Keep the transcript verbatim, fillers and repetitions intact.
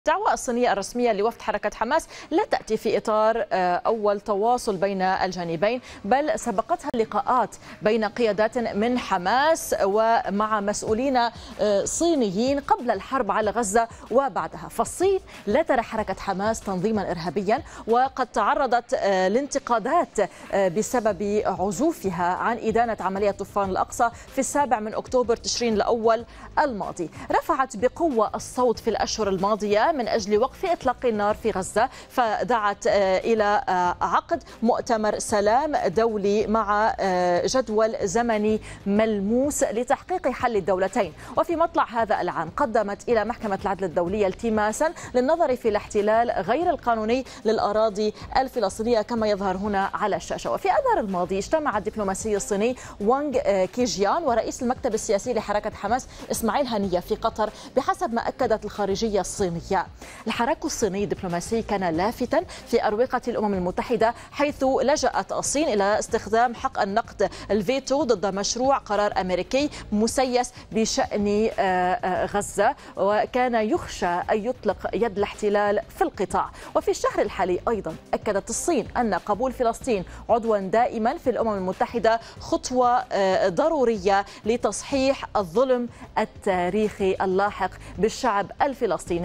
الدعوة الصينية الرسمية لوفد حركة حماس لا تأتي في إطار أول تواصل بين الجانبين، بل سبقتها لقاءات بين قيادات من حماس ومع مسؤولين صينيين قبل الحرب على غزة وبعدها. فالصين لا ترى حركة حماس تنظيما إرهابيا، وقد تعرضت لانتقادات بسبب عزوفها عن إدانة عملية طوفان الأقصى في السابع من أكتوبر تشرين الأول الماضي. رفعت بقوة الصوت في الأشهر الماضية من أجل وقف إطلاق النار في غزة، فدعت إلى عقد مؤتمر سلام دولي مع جدول زمني ملموس لتحقيق حل الدولتين. وفي مطلع هذا العام قدمت إلى محكمة العدل الدولية التماسا للنظر في الاحتلال غير القانوني للأراضي الفلسطينية كما يظهر هنا على الشاشة. وفي آذار الماضي اجتمع الدبلوماسي الصيني وانغ كيجيان ورئيس المكتب السياسي لحركة حماس إسماعيل هنية في قطر، بحسب ما أكدت الخارجية الصينية. الحراك الصيني الدبلوماسي كان لافتا في أروقة الأمم المتحدة، حيث لجأت الصين إلى استخدام حق النقد الفيتو ضد مشروع قرار أمريكي مسيس بشأن غزة، وكان يخشى أن يطلق يد الاحتلال في القطاع. وفي الشهر الحالي أيضا أكدت الصين أن قبول فلسطين عضوا دائما في الأمم المتحدة خطوة ضرورية لتصحيح الظلم التاريخي اللاحق بالشعب الفلسطيني.